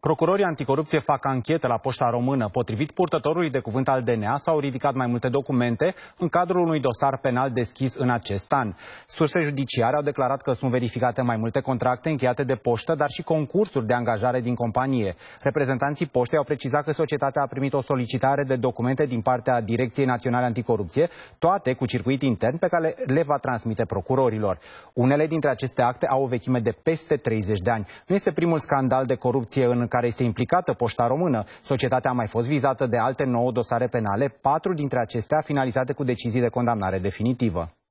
Procurorii anticorupție fac anchetă la Poșta Română. Potrivit purtătorului de cuvânt al DNA, s-au ridicat mai multe documente în cadrul unui dosar penal deschis în acest an. Surse judiciare au declarat că sunt verificate mai multe contracte încheiate de poștă, dar și concursuri de angajare din companie. Reprezentanții poștei au precizat că societatea a primit o solicitare de documente din partea Direcției Naționale Anticorupție, toate cu circuit intern, pe care le va transmite procurorilor. Unele dintre aceste acte au o vechime de peste 30 de ani. Nu este primul scandal de corupție în care este implicată Poșta Română. Societatea a mai fost vizată de alte 9 dosare penale, 4 dintre acestea finalizate cu decizii de condamnare definitivă.